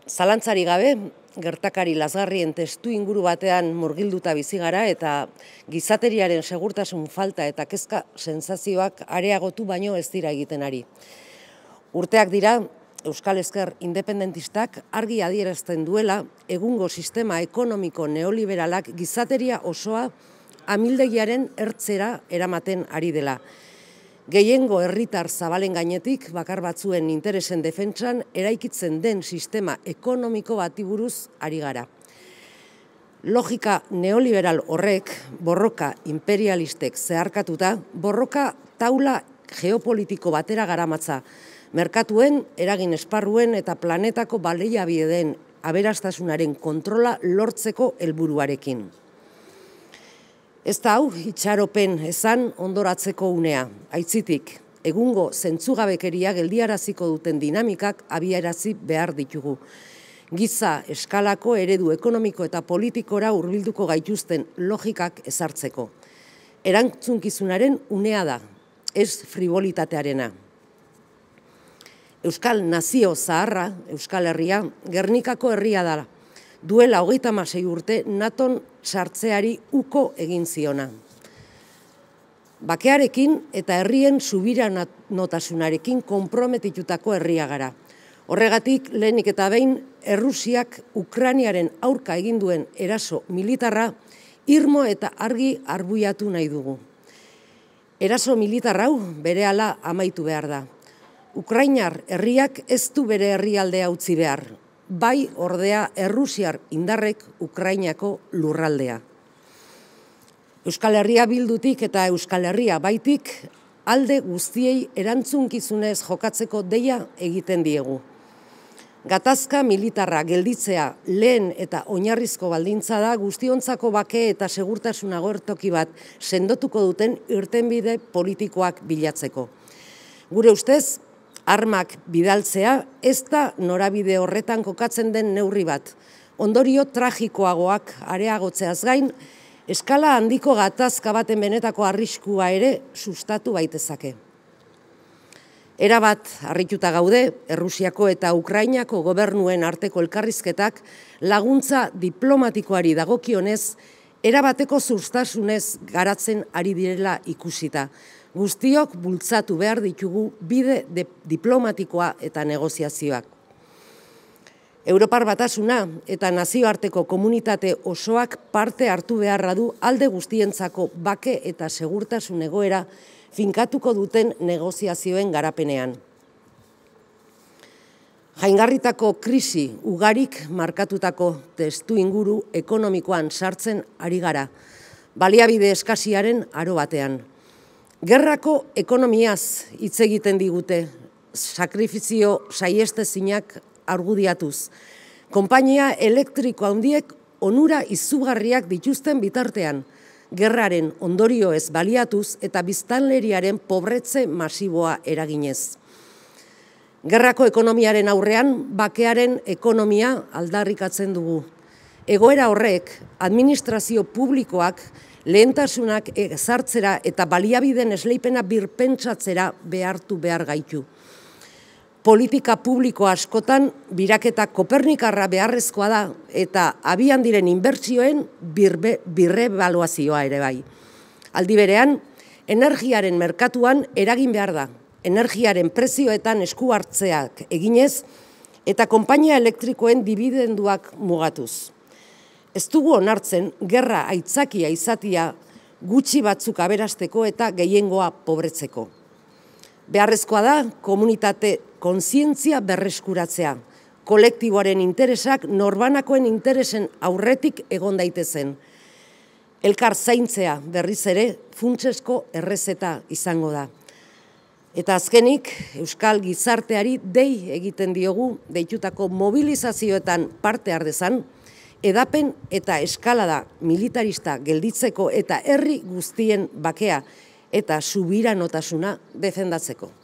Zalantzari gabe, gertakari lazgarrien testu inguru batean murgilduta bizi gara eta gizateriaren segurtasun falta eta kezka sentsazioak areagotu baino ez dira egiten ari. Urteak dira, Euskal Ezker independentistak argi adierazten duela egungo sistema ekonomiko neoliberalak gizateria osoa amildegiaren ertzera eramaten ari dela. Gehiengo herritar zabalen gainetik bakar batzuen interesen defentsan eraikitzen den sistema ekonomiko bati buruz ari gara. Logika neoliberal horrek borroka imperialistek zeharkatuta, borroka taula geopolitiko batera garamatza, merkatuen, eragin esparruen eta planetako baliabideen aberastasunaren kontrola lortzeko helburuarekin. Ez da hau itxaropen esan ondoratzeko unea, aitzitik, egungo zentzugabekeria geldiaraziko duten dinamikak abiarazi behar ditugu. Giza eskalako eredu ekonomiko eta politikora hurbilduko gaituzten logikak ezartzeko. Erantzunkizunaren unea da, ez frivolitatearena. Euskal nazio zaharra, Euskal Herria, Gernikako herria da. Duela 36 urte Naton sartzeari uko egin ziona. Bakearekin eta herrien subiranotasunarekin konprometitutako herria gara. Horregatik, lehenik eta behin, Errusiak Ukrainiaren aurka egin duen eraso militarra irmo eta argi arbuiatu nahi dugu. Eraso militar hau berehala amaitu behar da. Ukrainar herriak ez du bere herrialdea utzi behar. Bai ordea Errusiar indarrek Ukrainako lurraldea. Euskal Herria bildutik eta Euskal Herria baitik alde guztiei erantzunkizunez jokatzeko deia egiten diegu. Gatazka militarra gelditzea lehen eta oinarrizko baldintza da guztiontzako bake eta segurtasun agertoki bat sendotuko duten irtenbide politikoak bilatzeko. Gure ustez, armak bidaltzea ez da norabide horretan kokatzen den neurri bat. Ondorio tragikoagoak areagotzeaz gain, eskala handiko gatazka baten benetako arriskua ere sustatu baitezake. Erabat harrituta gaude, Errusiako eta Ukrainako gobernuen arteko elkarrizketak laguntza diplomatikoari dagokionez, erabateko sustasunez garatzen ari direla ikusita. Guztiok bultzatu behar ditugu bide diplomatikoa eta negoziazioak. Europar Batasuna eta nazioarteko komunitate osoak parte hartu beharra du alde guztientzako bake eta segurtasun egoera finkatuko duten negoziazioen garapenean. Jaingarritako krisi ugarik markatutako testu inguru ekonomikoan sartzen ari gara, baliabide eskasiaren aro batean. Gerrako ekonomiaz hitz egiten digute, sakrifizio saiestezinak argudiatuz. Konpainia elektriko handiek onura izugarriak dituzten bitartean, gerraren ondorioez baliatuz eta biztanleriaren pobretze masiboa eraginez. Gerrako ekonomiaren aurrean, bakearen ekonomia aldarrikatzen dugu. Egoera horrek, administrazio publikoak lehentasunak ezartzera eta baliabideen esleipena birpentsatzera behartu behar gaitu. Politika publiko askotan biraketa kopernikarra beharrezkoa da eta abian diren inbertsioen birrebaluazioa ere bai. Aldi berean, energiaren merkatuan eragin behar da. Energiaren prezioetan esku hartzeak eginez eta konpainia elektrikoen dibidenduak mugatuz. Ez dugu onartzen gerra aitzakia izatia gutxi batzuk aberasteko eta gehiengoa pobretzeko. Beharrezkoa da komunitate kontzientzia berreskuratzea, kolektiboaren interesak norbanakoen interesen aurretik egon daitezen. Elkar zaintzea berriz ere funtsezko errezeta izango da. Eta azkenik, Euskal gizarteari dei egiten diogu deitutako mobilizazioetan parte har dezan, edapen eta eskalada militarista gelditzeko eta herri guztien bakea eta subiranotasuna defendatzeko.